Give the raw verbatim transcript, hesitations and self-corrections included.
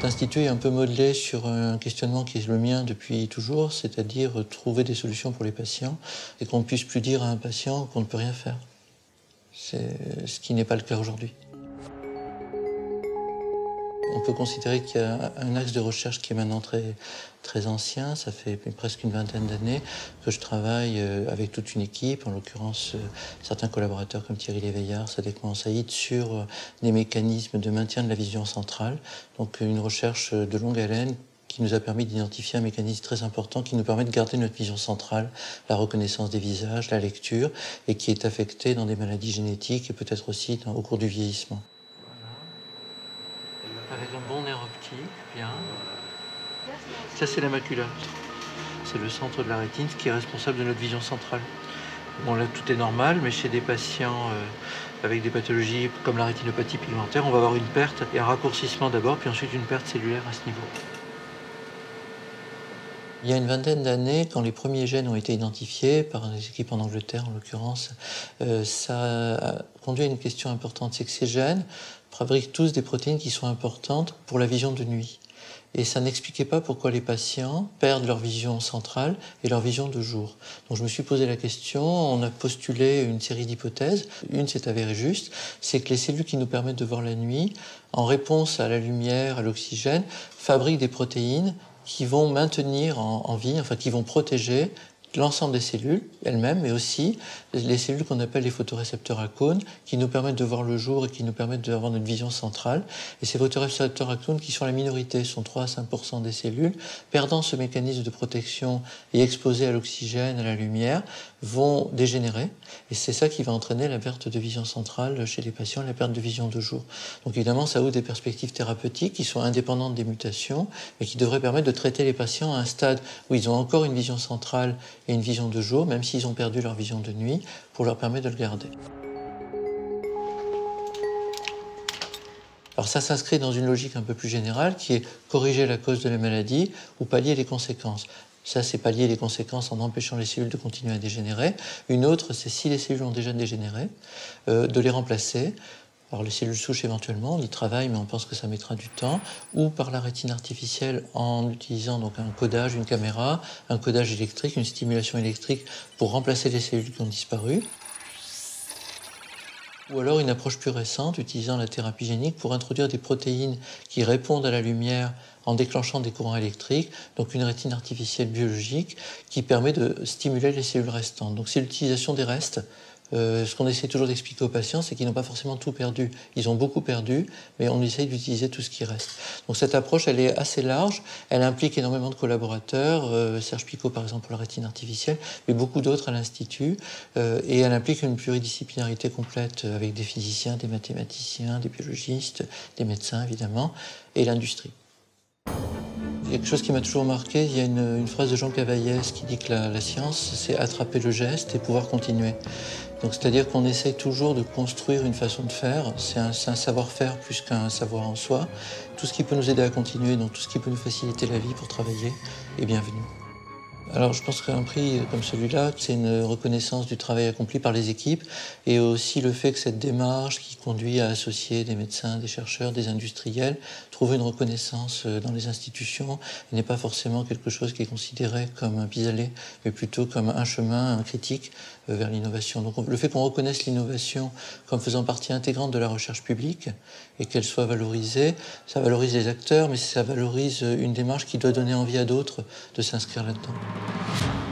L'Institut est un peu modelé sur un questionnement qui est le mien depuis toujours, c'est-à-dire trouver des solutions pour les patients et qu'on ne puisse plus dire à un patient qu'on ne peut rien faire. C'est ce qui n'est pas le cas aujourd'hui. On peut considérer qu'il y a un axe de recherche qui est maintenant très, très ancien. Ça fait presque une vingtaine d'années que je travaille avec toute une équipe, en l'occurrence certains collaborateurs comme Thierry Léveillard, Sadek Mohansaïd, sur des mécanismes de maintien de la vision centrale. Donc une recherche de longue haleine qui nous a permis d'identifier un mécanisme très important qui nous permet de garder notre vision centrale, la reconnaissance des visages, la lecture, et qui est affecté dans des maladies génétiques et peut-être aussi dans, au cours du vieillissement. Avec un bon nerf optique, bien. Ça, c'est la macula. C'est le centre de la rétine qui est responsable de notre vision centrale. Bon, là, tout est normal, mais chez des patients euh, avec des pathologies comme la rétinopathie pigmentaire, on va avoir une perte et un raccourcissement d'abord, puis ensuite une perte cellulaire à ce niveau. Il y a une vingtaine d'années, quand les premiers gènes ont été identifiés par des équipes en Angleterre, en l'occurrence, euh, ça a conduit à une question importante, c'est que ces gènes fabriquent tous des protéines qui sont importantes pour la vision de nuit. Et ça n'expliquait pas pourquoi les patients perdent leur vision centrale et leur vision de jour. Donc je me suis posé la question, on a postulé une série d'hypothèses. Une s'est avérée juste, c'est que les cellules qui nous permettent de voir la nuit, en réponse à la lumière, à l'oxygène, fabriquent des protéines qui vont maintenir en, en vie, enfin qui vont protéger l'ensemble des cellules elles-mêmes, mais aussi les cellules qu'on appelle les photorécepteurs à cônes, qui nous permettent de voir le jour et qui nous permettent d'avoir notre vision centrale. Et ces photorécepteurs à cônes, qui sont la minorité, sont trois à cinq pour cent des cellules, perdant ce mécanisme de protection et exposés à l'oxygène, à la lumière, vont dégénérer. Et c'est ça qui va entraîner la perte de vision centrale chez les patients, la perte de vision de jour. Donc évidemment, ça ouvre des perspectives thérapeutiques qui sont indépendantes des mutations et qui devraient permettre de traiter les patients à un stade où ils ont encore une vision centrale et une vision de jour, même s'ils ont perdu leur vision de nuit, pour leur permettre de le garder. Alors ça s'inscrit dans une logique un peu plus générale qui est corriger la cause de la maladie ou pallier les conséquences. Ça, c'est pallier les conséquences en empêchant les cellules de continuer à dégénérer. Une autre, c'est si les cellules ont déjà dégénéré, euh, de les remplacer. Alors les cellules souches éventuellement, on y travaille, mais on pense que ça mettra du temps, ou par la rétine artificielle en utilisant donc un codage, une caméra, un codage électrique, une stimulation électrique pour remplacer les cellules qui ont disparu. Ou alors une approche plus récente, utilisant la thérapie génique pour introduire des protéines qui répondent à la lumière en déclenchant des courants électriques, donc une rétine artificielle biologique qui permet de stimuler les cellules restantes. Donc c'est l'utilisation des restes. Euh, ce qu'on essaie toujours d'expliquer aux patients, c'est qu'ils n'ont pas forcément tout perdu. Ils ont beaucoup perdu, mais on essaye d'utiliser tout ce qui reste. Donc cette approche, elle est assez large, elle implique énormément de collaborateurs, euh, Serge Picot par exemple pour la rétine artificielle, mais beaucoup d'autres à l'Institut, euh, et elle implique une pluridisciplinarité complète avec des physiciens, des mathématiciens, des biologistes, des médecins évidemment, et l'industrie. Il y a quelque chose qui m'a toujours marqué, il y a une, une phrase de Jean Cavaillès qui dit que la, la science, c'est attraper le geste et pouvoir continuer. Donc c'est-à-dire qu'on essaye toujours de construire une façon de faire, c'est un, un savoir-faire plus qu'un savoir en soi. Tout ce qui peut nous aider à continuer, donc tout ce qui peut nous faciliter la vie pour travailler, est bienvenu. Alors je pense qu'un prix comme celui-là, c'est une reconnaissance du travail accompli par les équipes et aussi le fait que cette démarche qui conduit à associer des médecins, des chercheurs, des industriels, trouve une reconnaissance dans les institutions n'est pas forcément quelque chose qui est considéré comme un pis-aller, mais plutôt comme un chemin, un critique vers l'innovation. Donc le fait qu'on reconnaisse l'innovation comme faisant partie intégrante de la recherche publique et qu'elle soit valorisée, ça valorise les acteurs, mais ça valorise une démarche qui doit donner envie à d'autres de s'inscrire là-dedans.